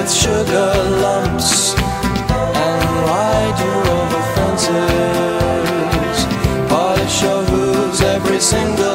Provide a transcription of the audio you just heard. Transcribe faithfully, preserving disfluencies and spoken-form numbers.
with sugar lumps and ride you over fences. Polish your hooves every single